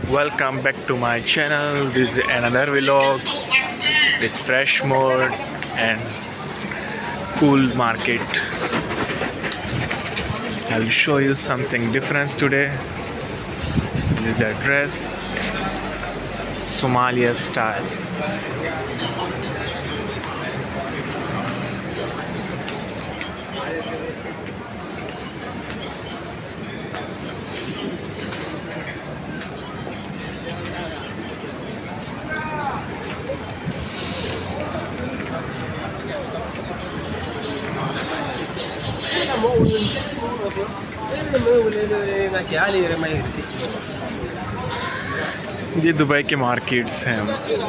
Welcome back to my channel. This is another vlog with fresh mood and cool market. I'll show you something different today. This is a dress, Somalia style. ये Dubai के markets हैं।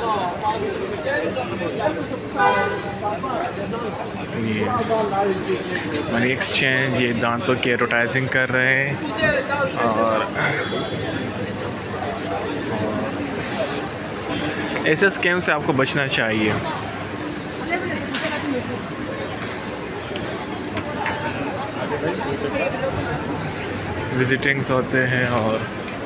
ये money exchange, ये दांतों की advertising कर रहे हैं और ऐसे स्कैम से आपको बचना चाहिए। विजिटिंग्स होते हैं और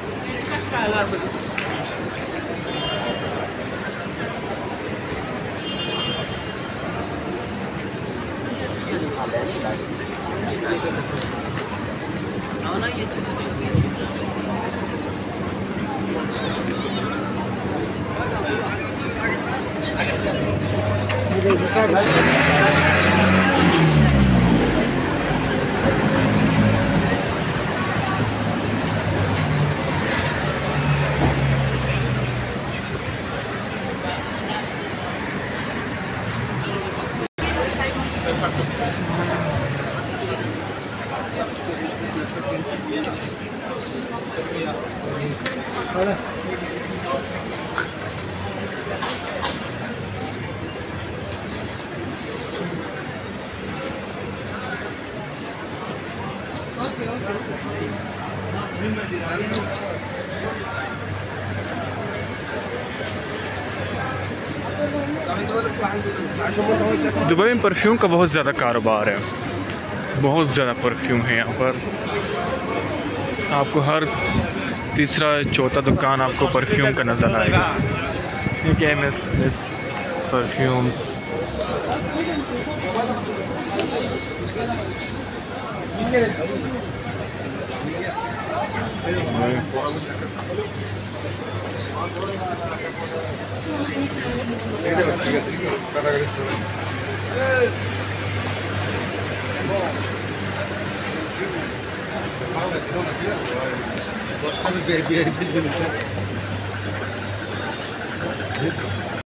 दुबई में परफ्यूम का बहुत ज़्यादा कारोबार है। बहुत ज़्यादा परफ्यूम है यहाँ पर। आपको हर तीसरा चौथा दुकान आपको परफ्यूम का नज़र आएगा। क्योंकि मिस परफ्यूम्स